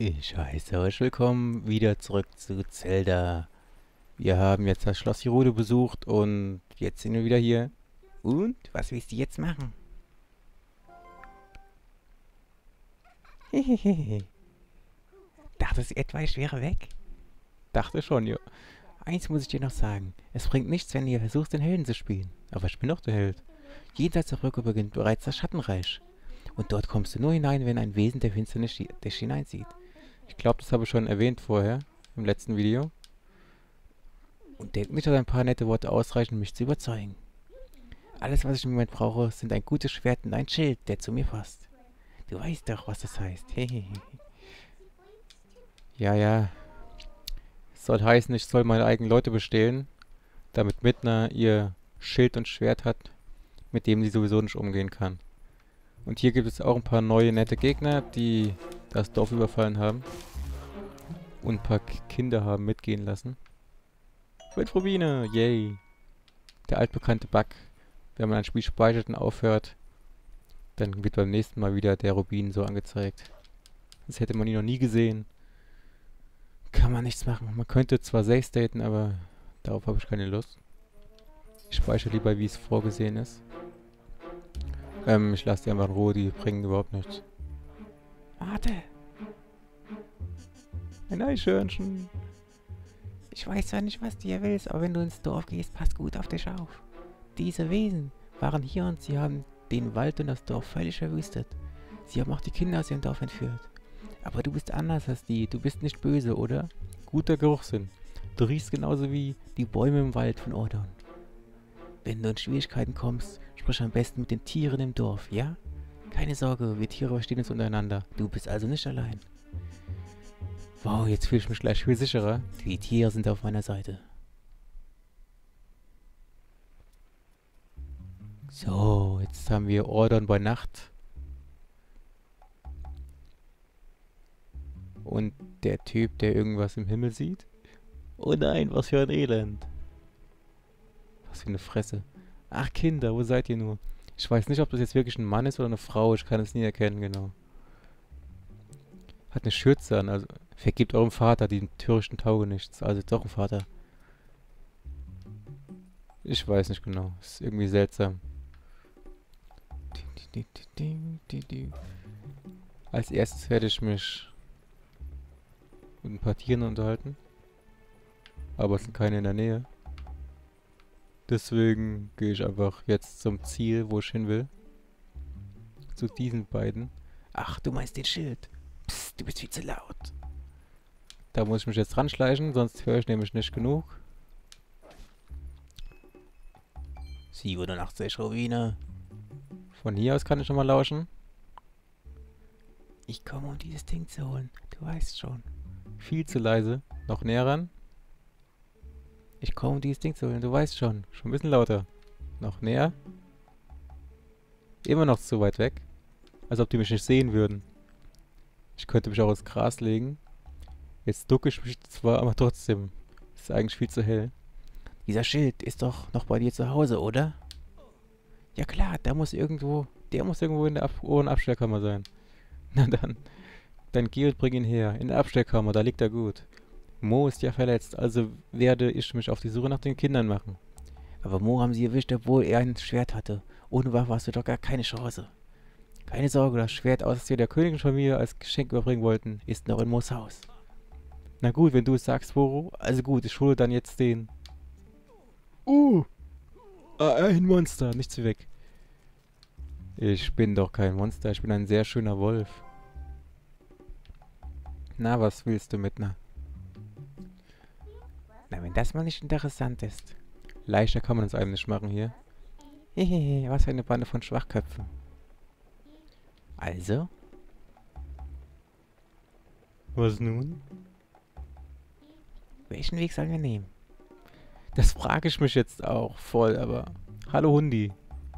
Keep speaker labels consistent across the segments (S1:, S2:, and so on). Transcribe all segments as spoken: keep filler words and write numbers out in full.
S1: Ich heiße euch willkommen wieder zurück zu Zelda. Wir haben jetzt das Schloss Hyrule besucht und jetzt sind wir wieder hier. Und was willst du jetzt machen? Hehehe. Dachtest du etwa, ich wäre weg? Dachte schon, ja. Eins muss ich dir noch sagen. Es bringt nichts, wenn du versuchst, den Helden zu spielen. Aber ich bin doch der Held. Jenseits der Brücke beginnt bereits das Schattenreich. Und dort kommst du nur hinein, wenn ein Wesen der Finsternis dich hineinsieht. Ich glaube, das habe ich schon erwähnt vorher, im letzten Video. Und denke nicht, dass ein paar nette Worte ausreichen, um mich zu überzeugen. Alles, was ich im Moment brauche, sind ein gutes Schwert und ein Schild, der zu mir passt. Du weißt doch, was das heißt. Hehehe. Ja, ja. Es soll heißen, ich soll meine eigenen Leute bestehlen, damit Midna ihr Schild und Schwert hat, mit dem sie sowieso nicht umgehen kann. Und hier gibt es auch ein paar neue, nette Gegner, die das Dorf überfallen haben. Und ein paar Kinder haben mitgehen lassen. Fünf Rubine, yay. Der altbekannte Bug. Wenn man ein Spiel speichert und aufhört, dann wird beim nächsten Mal wieder der Rubin so angezeigt. Das hätte man ihn noch nie gesehen. Kann man nichts machen. Man könnte zwar safe staten, aber darauf habe ich keine Lust. Ich speichere lieber, wie es vorgesehen ist. Ähm, ich lasse die einfach in Ruhe, die bringen überhaupt nichts. Warte! Ein Eichhörnchen! Ich weiß zwar nicht, was du hier willst, aber wenn du ins Dorf gehst, passt gut auf dich auf. Diese Wesen waren hier und sie haben den Wald und das Dorf völlig verwüstet. Sie haben auch die Kinder aus ihrem Dorf entführt. Aber du bist anders als die, du bist nicht böse, oder? Guter Geruchssinn. Du riechst genauso wie die Bäume im Wald von Ordon. Wenn du in Schwierigkeiten kommst, sprich am besten mit den Tieren im Dorf, ja? Keine Sorge, wir Tiere verstehen uns untereinander. Du bist also nicht allein. Wow, jetzt fühle ich mich gleich viel sicherer. Die Tiere sind auf meiner Seite. So, jetzt haben wir Ordon bei Nacht. Und der Typ, der irgendwas im Himmel sieht. Oh nein, was für ein Elend. Was für eine Fresse. Ach Kinder, wo seid ihr nur? Ich weiß nicht, ob das jetzt wirklich ein Mann ist oder eine Frau. Ich kann es nie erkennen, genau. Hat eine Schürze an, also vergibt eurem Vater die törichten Taugenichts. Also doch ein Vater. Ich weiß nicht genau. Ist irgendwie seltsam. Als erstes werde ich mich mit ein paar Tieren unterhalten. Aber es sind keine in der Nähe. Deswegen gehe ich einfach jetzt zum Ziel, wo ich hin will. Zu diesen beiden. Ach, du meinst den Schild. Psst, du bist viel zu laut. Da muss ich mich jetzt ranschleichen, sonst höre ich nämlich nicht genug. siebenundachtzig Rubine. Von hier aus kann ich nochmal lauschen. Ich komme, um dieses Ding zu holen. Du weißt schon. Viel zu leise. Noch näher ran. Ich komme, um dieses Ding zu holen. Du weißt schon. Schon ein bisschen lauter. Noch näher. Immer noch zu weit weg. Als ob die mich nicht sehen würden. Ich könnte mich auch ins Gras legen. Jetzt ducke ich mich zwar, aber trotzdem. Ist eigentlich viel zu hell. Dieser Schild ist doch noch bei dir zu Hause, oder? Ja klar, der muss irgendwo, der muss irgendwo in der Ab oberen Abstellkammer sein. Na dann, dann geh und bring ihn her. In der Abstellkammer, da liegt er gut. Mo ist ja verletzt, also werde ich mich auf die Suche nach den Kindern machen. Aber Mo haben sie erwischt, obwohl er ein Schwert hatte. Ohne Waffe hast du doch gar keine Chance. Keine Sorge, das Schwert, aus das wir der Königsfamilie als Geschenk überbringen wollten, ist noch in Mo's Haus. Na gut, wenn du es sagst, Woro. Also gut, ich hole dann jetzt den... Uh! Ein Monster, nichts wie weg. Ich bin doch kein Monster, ich bin ein sehr schöner Wolf. Na, was willst du mit na? Na, wenn das mal nicht interessant ist. Leichter kann man es einem nicht machen hier. Hehehe, was für eine Bande von Schwachköpfen. Also? Was nun? Welchen Weg sollen wir nehmen? Das frage ich mich jetzt auch voll, aber... Hallo Hundi.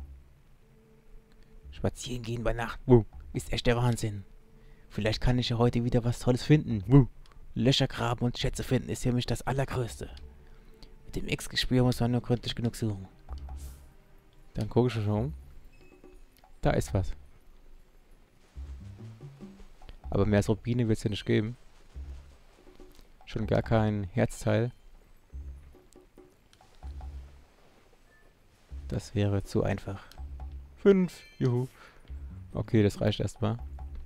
S1: Spazieren gehen bei Nacht, wuh, ist echt der Wahnsinn. Vielleicht kann ich ja heute wieder was Tolles finden. Wuh. Löcher graben und Schätze finden ist für mich das Allergrößte. Mit dem X-Gespür muss man nur gründlich genug suchen. Dann gucke ich schon um. Da ist was. Aber mehr als Rubine wird es ja nicht geben. Schon gar kein Herzteil. Das wäre zu einfach. Fünf. Juhu. Okay, das reicht erstmal.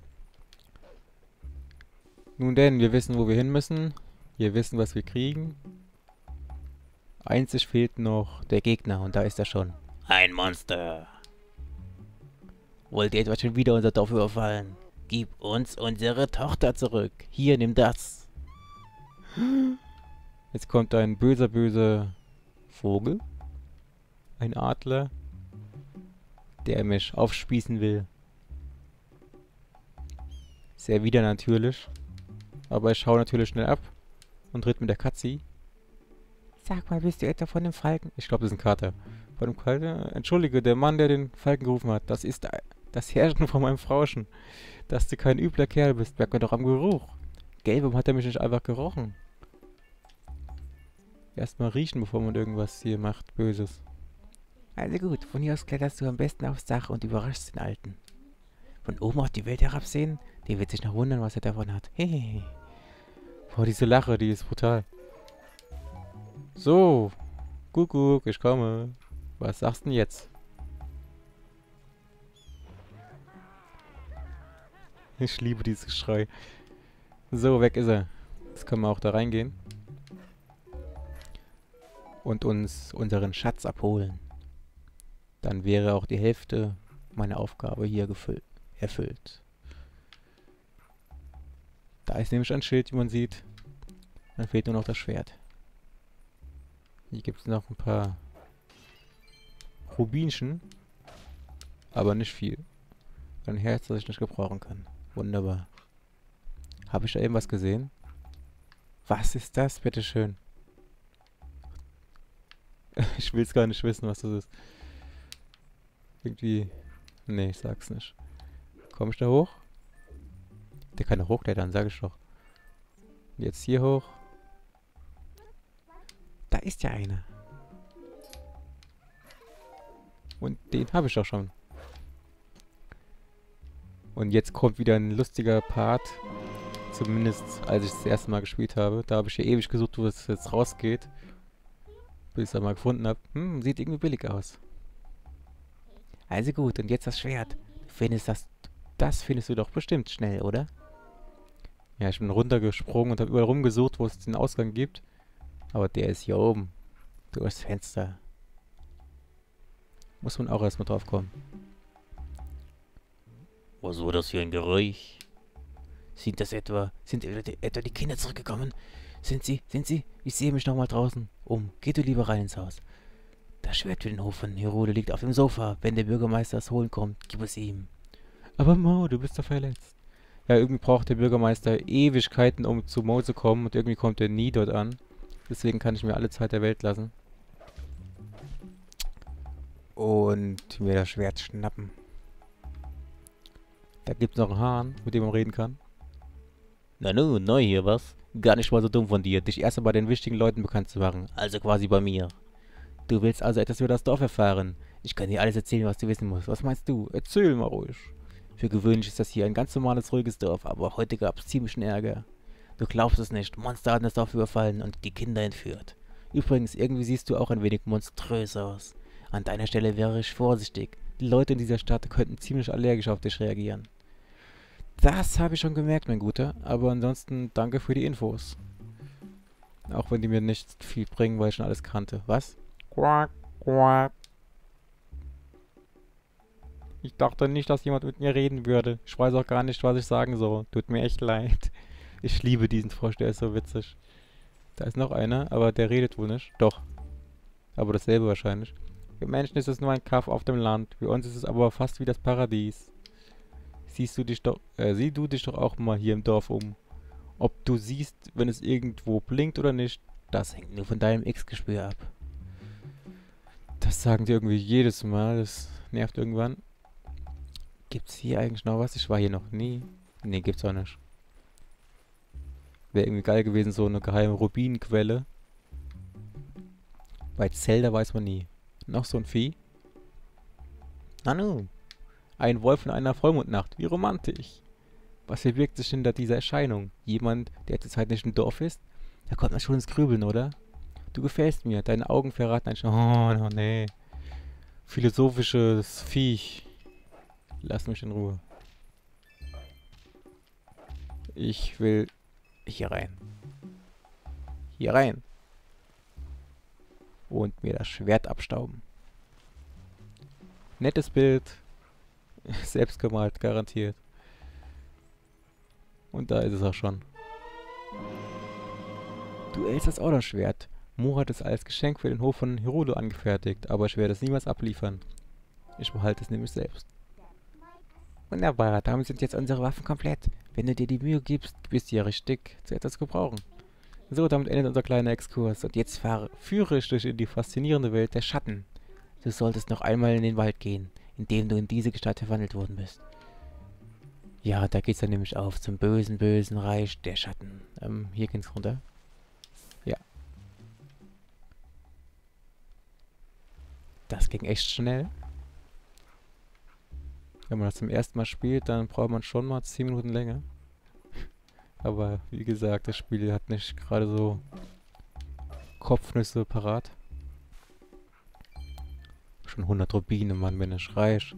S1: Nun denn, wir wissen, wo wir hin müssen. Wir wissen, was wir kriegen. Einzig fehlt noch der Gegner und da ist er schon.
S2: Ein Monster. Wollt ihr etwa schon wieder unser Dorf überfallen? Gib uns unsere Tochter zurück. Hier, nimm das.
S1: Jetzt kommt ein böser, böser Vogel. Ein Adler. Der mich aufspießen will. Sehr wieder natürlich. Aber ich schaue natürlich schnell ab. Und red mit der Katzi. Sag mal, bist du etwa von dem Falken? Ich glaube, das ist ein Kater. Von dem Falken? Entschuldige, der Mann, der den Falken gerufen hat. Das ist das Herrchen von meinem Frauchen. Dass du kein übler Kerl bist. Merkt man doch am Geruch. Gell, warum hat er mich nicht einfach gerochen? Erstmal riechen, bevor man irgendwas hier macht, Böses. Also gut, von hier aus kletterst du am besten aufs Dach und überraschst den Alten. Von oben auf die Welt herabsehen? Der wird sich noch wundern, was er davon hat. Hehehe. Boah, diese Lache, die ist brutal. So. Kuckuck, ich komme. Was sagst du denn jetzt? Ich liebe dieses Geschrei. So, weg ist er. Jetzt können wir auch da reingehen. Und uns unseren Schatz abholen. Dann wäre auch die Hälfte meiner Aufgabe hier gefüllt, erfüllt. Da ist nämlich ein Schild, wie man sieht. Dann fehlt nur noch das Schwert. Hier gibt es noch ein paar Rubinchen. Aber nicht viel. Ein Herz, das ich nicht gebrauchen kann. Wunderbar. Habe ich da irgendwas gesehen? Was ist das? Bitteschön. Ich will es gar nicht wissen, was das ist. Irgendwie... Nee, ich sag's nicht. Komm ich da hoch? Der kann doch hochklettern, sag ich doch. Jetzt hier hoch. Da ist ja einer. Und den habe ich doch schon. Und jetzt kommt wieder ein lustiger Part. Zumindest als ich das erste Mal gespielt habe. Da habe ich ja ewig gesucht, wo es jetzt rausgeht. Bis ich es einmal gefunden habe. Hm, sieht irgendwie billig aus. Also gut, und jetzt das Schwert. Du findest das... Das findest du doch bestimmt schnell, oder? Ja, ich bin runtergesprungen und habe überall rumgesucht, wo es den Ausgang gibt. Aber der ist hier oben. Durchs Fenster. Muss man auch erstmal drauf kommen.
S2: Was war das für ein Geräusch? Sind das etwa... Sind etwa die Kinder zurückgekommen? Sind sie? Sind sie? Ich sehe mich nochmal draußen um. Geh du lieber rein ins Haus. Das Schwert für den Hof von Hyrule liegt auf dem Sofa. Wenn der Bürgermeister es holen kommt, gib es ihm.
S1: Aber Mo, du bist doch verletzt. Ja, irgendwie braucht der Bürgermeister Ewigkeiten, um zu Mo zu kommen. Und irgendwie kommt er nie dort an. Deswegen kann ich mir alle Zeit der Welt lassen. Und mir das Schwert schnappen. Da gibt's noch einen Hahn, mit dem man reden kann.
S2: Na nun, neu hier, was? Gar nicht mal so dumm von dir, dich erst einmal bei den wichtigen Leuten bekannt zu machen. Also quasi bei mir. Du willst also etwas über das Dorf erfahren. Ich kann dir alles erzählen, was du wissen musst. Was meinst du? Erzähl mal ruhig. Für gewöhnlich ist das hier ein ganz normales, ruhiges Dorf, aber heute gab es ziemlichen Ärger. Du glaubst es nicht, Monster hatten das Dorf überfallen und die Kinder entführt. Übrigens, irgendwie siehst du auch ein wenig monströs aus. An deiner Stelle wäre ich vorsichtig. Die Leute in dieser Stadt könnten ziemlich allergisch auf dich reagieren. Das habe ich schon gemerkt, mein Guter, aber ansonsten danke für die Infos. Auch wenn die mir nicht viel bringen, weil ich schon alles kannte. Was? Quack, quack. Ich dachte nicht, dass jemand mit mir reden würde. Ich weiß auch gar nicht, was ich sagen soll. Tut mir echt leid. Ich liebe diesen Frosch, der ist so witzig. Da ist noch einer, aber der redet wohl nicht. Doch. Aber dasselbe wahrscheinlich. Für Menschen ist es nur ein Kaff auf dem Land. Für uns ist es aber fast wie das Paradies. Siehst du dich doch, äh, sieh du dich doch auch mal hier im Dorf um. Ob du siehst, wenn es irgendwo blinkt oder nicht, das hängt nur von deinem X-Gespür ab. Das sagen die irgendwie jedes Mal. Das nervt irgendwann. Gibt's hier eigentlich noch was? Ich war hier noch nie. Nee, gibt's auch nicht. Wäre irgendwie geil gewesen, so eine geheime Rubinquelle. Bei Zelda weiß man nie. Noch so ein Vieh? Nanu. Ein Wolf in einer Vollmondnacht. Wie romantisch.
S1: Was verbirgt sich hinter dieser Erscheinung? Jemand, der zurzeit nicht im Dorf ist? Da kommt man schon ins Grübeln, oder? Du gefällst mir. Deine Augen verraten ein schon. Oh, no, nee. Philosophisches Viech. Lass mich in Ruhe. Ich will hier rein. Hier rein. Und mir das Schwert abstauben. Nettes Bild. Selbst gemalt, garantiert. Und da ist es auch schon. Duell ist das Orderschwert. Mo hat es als Geschenk für den Hof von Hyrule angefertigt, aber ich werde es niemals abliefern. Ich behalte es nämlich selbst. Wunderbar, damit sind jetzt unsere Waffen komplett. Wenn du dir die Mühe gibst, bist du ja richtig zu etwas gebrauchen. So, damit endet unser kleiner Exkurs. Und jetzt fahre, führe ich dich in die faszinierende Welt der Schatten. Du solltest noch einmal in den Wald gehen, in dem du in diese Gestalt verwandelt worden bist. Ja, da geht's dann nämlich auf zum bösen, bösen Reich der Schatten. Ähm, hier geht's runter. Ja. Das ging echt schnell. Wenn man das zum ersten Mal spielt, dann braucht man schon mal zehn Minuten länger. Aber wie gesagt, das Spiel hat nicht gerade so Kopfnüsse parat. Schon hundert Rubine, Mann, bin ich reich.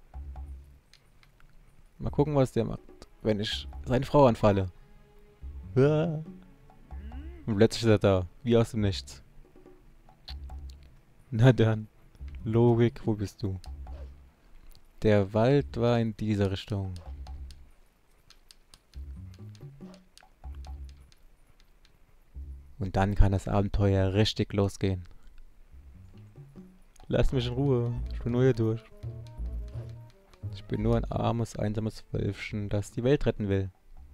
S1: Mal gucken, was der macht, wenn ich seine Frau anfalle. Und plötzlich ist er da, wie aus dem Nichts. Na dann, Logik, wo bist du? Der Wald war in dieser Richtung. Und dann kann das Abenteuer richtig losgehen. Lass mich in Ruhe, ich bin nur hier durch. Ich bin nur ein armes, einsames Wölfchen, das die Welt retten will.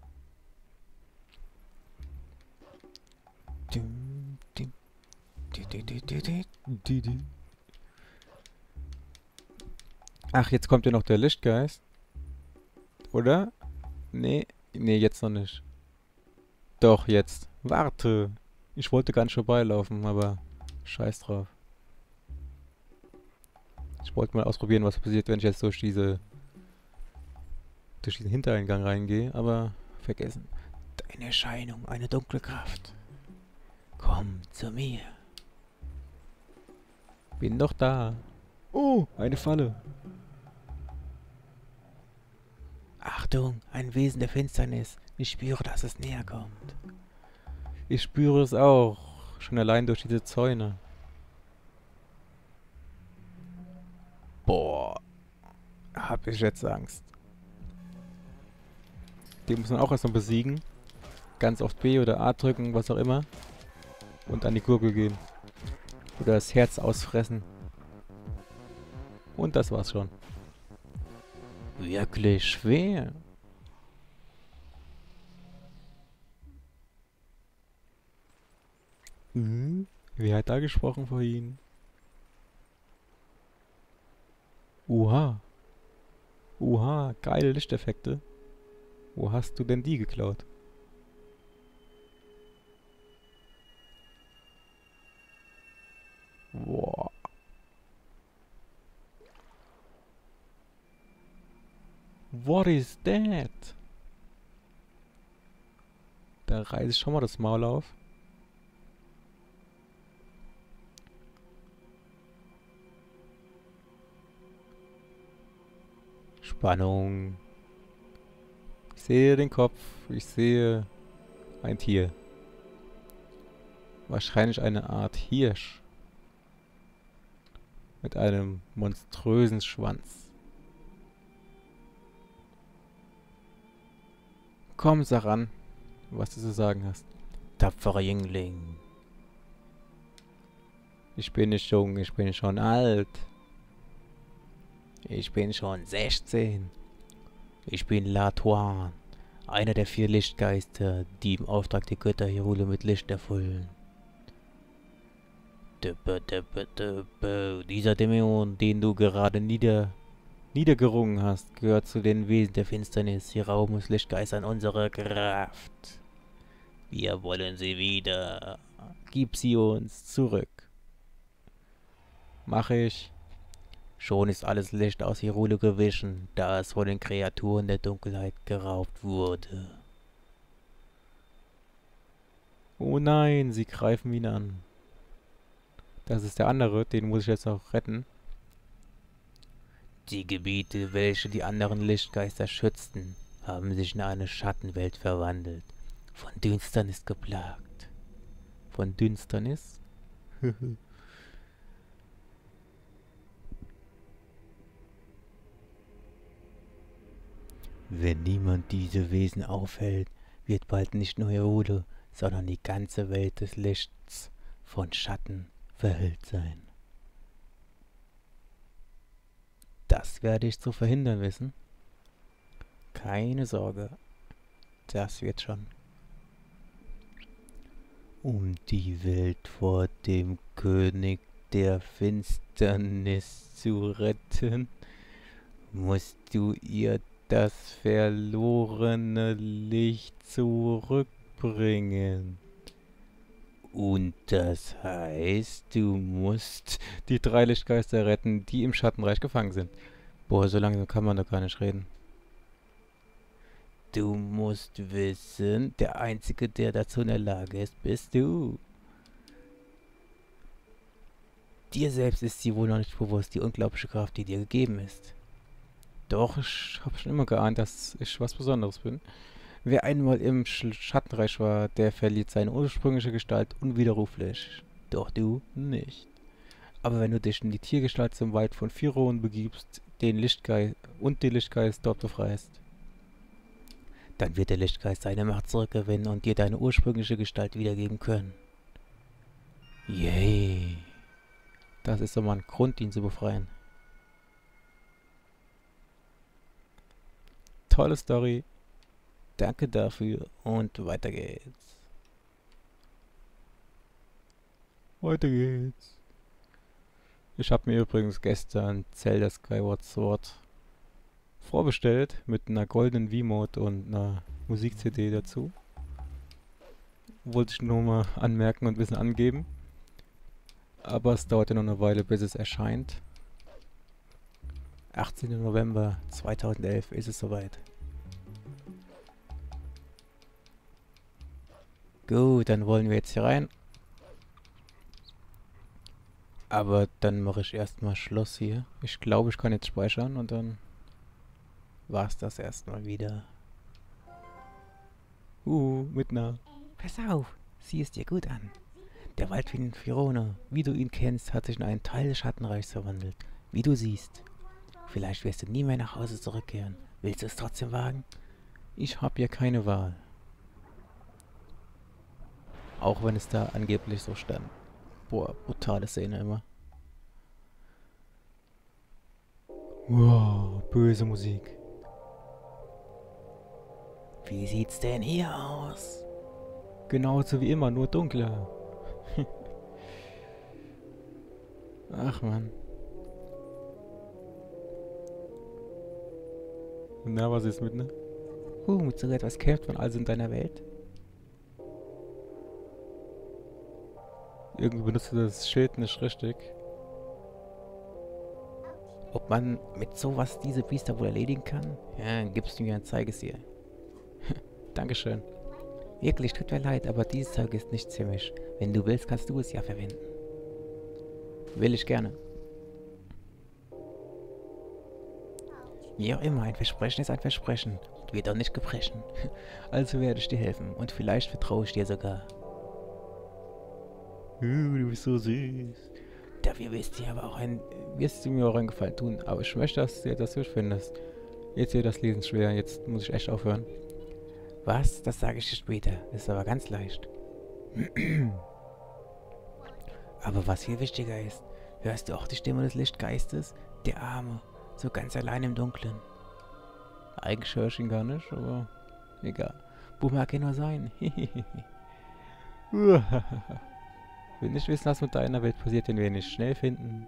S1: Ach, jetzt kommt ja noch der Lichtgeist. Oder? Nee, nee, jetzt noch nicht. Doch, jetzt. Warte. Ich wollte gar nicht vorbeilaufen, aber scheiß drauf. Ich wollte mal ausprobieren, was passiert, wenn ich jetzt durch diese durch diesen Hintereingang reingehe, aber vergessen. Deine Erscheinung, eine dunkle Kraft. Komm zu mir. Bin doch da. Oh, eine Falle. Achtung, ein Wesen der Finsternis. Ich spüre, dass es näher kommt. Ich spüre es auch. Schon allein durch diese Zäune. Boah. Hab ich jetzt Angst. Den muss man auch erstmal besiegen. Ganz oft B oder A drücken, was auch immer. Und an die Gurgel gehen. Oder das Herz ausfressen. Und das war's schon. Wirklich schwer. Mhm. Wer hat da gesprochen vorhin? Oha. Oha, geile Lichteffekte. Wo hast du denn die geklaut? Boah. What is that? Da reiße ich schon mal das Maul auf. Spannung. Ich sehe den Kopf. Ich sehe ein Tier. Wahrscheinlich eine Art Hirsch. Mit einem monströsen Schwanz. Komm, sag an, was du zu sagen hast. Tapferer Jüngling. Ich bin nicht jung, ich bin schon alt. Ich bin schon sechzehn. Ich bin Latuan, einer der vier Lichtgeister, die im Auftrag der Götter Hyrule mit Licht erfüllen. Döppe, döppe, döppe. Dieser Dämon, den du gerade nieder, niedergerungen hast, gehört zu den Wesen der Finsternis. Sie rauben uns Lichtgeistern unsere Kraft. Wir wollen sie wieder. Gib sie uns zurück. Mach ich. Schon ist alles Licht aus Hyrule gewichen, da es von den Kreaturen der Dunkelheit geraubt wurde.
S2: Oh nein, sie greifen ihn an. Das ist der andere, den muss ich jetzt noch retten.
S1: Die Gebiete, welche die anderen Lichtgeister schützten, haben sich in eine Schattenwelt verwandelt. Von Düsternis geplagt.
S2: Von Düsternis?
S1: Wenn niemand diese Wesen aufhält, wird bald nicht nur Hyrule, sondern die ganze Welt des Lichts von Schatten verhüllt sein. Das werde ich zu verhindern wissen. Keine Sorge, das wird schon. Um die Welt vor dem König der Finsternis zu retten, musst du ihr das verlorene Licht zurückbringen. Und das heißt, du musst
S2: die drei Lichtgeister retten, die im Schattenreich gefangen sind. Boah, so langsam kann man da gar nicht reden.
S1: Du musst wissen, der Einzige, der dazu in der Lage ist, bist du. Dir selbst ist sie wohl noch nicht bewusst, die unglaubliche Kraft, die dir gegeben ist.
S2: Doch, ich habe schon immer geahnt, dass ich was Besonderes bin. Wer einmal im Sch Schattenreich war, der verliert seine ursprüngliche Gestalt unwiderruflich. Doch du nicht. Aber wenn du dich in die Tiergestalt zum Wald von Firon begibst, den Lichtgeist und den Lichtgeist dort befreist,
S1: dann wird der Lichtgeist seine Macht zurückgewinnen und dir deine ursprüngliche Gestalt wiedergeben können. Yay!
S2: Das ist doch mal ein Grund, ihn zu befreien. Tolle Story. Danke dafür und weiter geht's. Weiter geht's. Ich habe mir übrigens gestern Zelda Skyward Sword vorbestellt mit einer goldenen V-Mode und einer Musik-C D dazu. Wollte ich nur mal anmerken und ein bisschen angeben. Aber es dauert ja noch eine Weile, bis es erscheint. achtzehnten November zweitausendelf ist es soweit. Gut, dann wollen wir jetzt hier rein. Aber dann mache ich erstmal Schluss hier. Ich glaube, ich kann jetzt speichern und dann war es das erstmal wieder. Uh, mit einer.
S1: Pass auf, sieh es dir gut an. Der Wald wie in Firona, wie du ihn kennst, hat sich in einen Teil des Schattenreichs verwandelt. Wie du siehst. Vielleicht wirst du nie mehr nach Hause zurückkehren. Willst du es trotzdem wagen?
S2: Ich habe ja keine Wahl. Auch wenn es da angeblich so stand. Boah, brutale Szene immer. Wow, böse Musik.
S1: Wie sieht's denn hier aus?
S2: Genauso wie immer, nur dunkler. Ach man. Na, was ist mit, ne?
S1: Uh, mit so etwas kämpft man also in deiner Welt?
S2: Irgendwie benutzt du das Schild nicht richtig.
S1: Ob man mit sowas diese Biester wohl erledigen kann? Ja, dann gibst du mir ein Zeigeseher.
S2: Dankeschön.
S1: Wirklich, tut mir leid, aber dieses Zeug ist nichts für mich. Wenn du willst, kannst du es ja verwenden.
S2: Will ich gerne.
S1: Wie auch immer, ein Versprechen ist ein Versprechen und wird auch nicht gebrechen.
S2: Also werde ich dir helfen und vielleicht vertraue ich dir sogar.
S1: Uh, du bist so süß.
S2: Dafür wirst du, aber auch ein, wirst du mir auch einen Gefallen tun, aber ich möchte, dass du das durchfindest. Jetzt wird das Lesen schwer, jetzt muss ich echt aufhören.
S1: Was? Das sage ich dir später. Das ist aber ganz leicht. Aber was viel wichtiger ist, hörst du auch die Stimme des Lichtgeistes? Der Arme, so ganz allein im Dunkeln.
S2: Eigentlich höre ich ihn gar nicht, aber egal. Wo mag er nur sein? Will nicht wissen, was mit deiner Welt passiert, wenn wir ihn nicht schnell finden.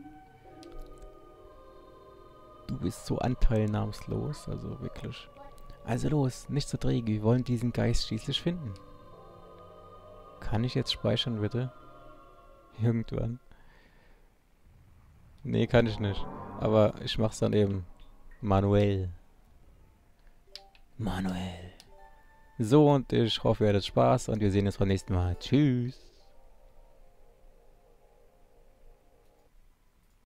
S2: Du bist so anteilnahmslos, also wirklich. Also los, nicht so träge, wir wollen diesen Geist schließlich finden. Kann ich jetzt speichern, bitte? Irgendwann. Nee, kann ich nicht.
S1: Aber ich mach's dann eben manuell. Manuell. So, und ich hoffe, ihr hattet Spaß und wir sehen uns beim nächsten Mal. Tschüss.